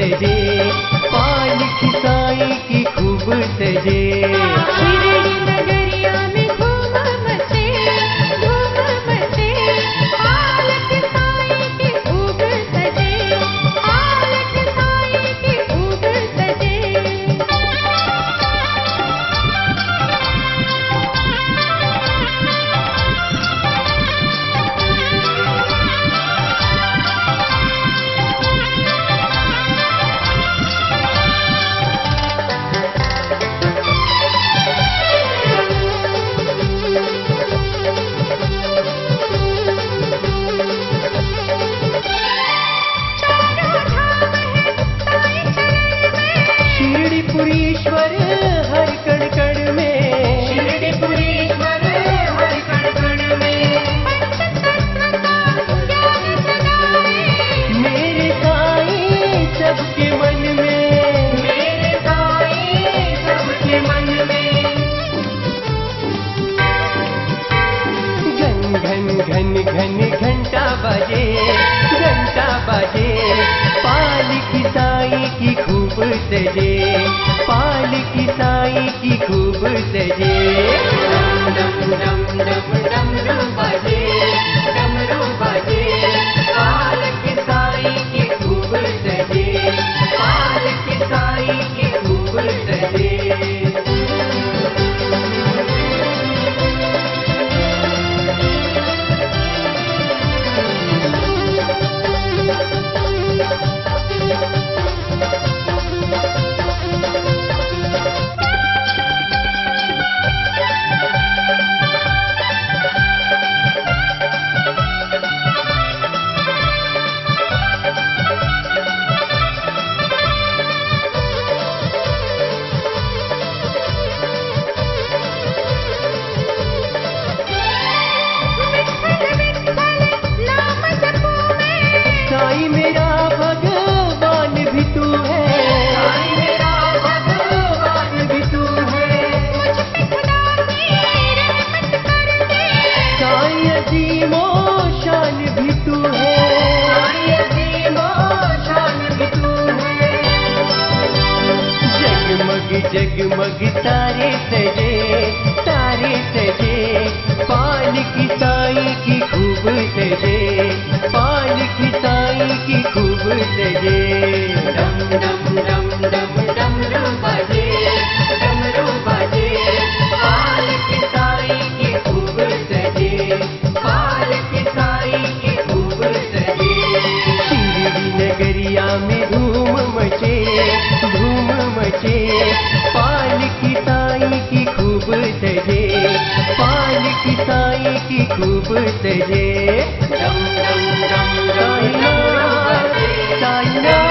सजे, पालकी साईं की खूब सजे। शिरडी नगरिया में धूम मचे, पालकी साईं की खूब सजे, पालकी साईं की खूब सजे। शिरडीपुरीश्वर हर कण कण में, शिरडीपुरीश्वर हर कण कण में, मेरे साईं सबके मन में, मेरे साईं सबके मन में। घन घन घन घन घंटा बजे, घंटा बजे, पालकी साईं की खूब सजे, पालकी साईं की खूब सजे। डम डम डम डमरू बजे, डमरू बजे, पालकी साईं की खूब सजे, पालकी साईं की खूब सजे। साईं मेरा भगवान भी तू है, साईं मेरा भगवान भी तू है। साईं अजीमो शान भी तू है, साईं अजीमो शान भी तू है। जगमग जगमग तारे सजे, तारे सजे, पालकी साईं की खूब सजे, पालकी साईं की खूब सजे। डम डम डम डम डमरू बजे, डमरू बजे, पालकी साईं की खूब सजे, पालकी साईं की खूब सजे। शिरडी नगरिया में धूम मचे, धूम मचे, पालकी साईं की खूब सजे, पालकी साईं की खूब सजे। डम डम डम डम डमरू बजे, साईं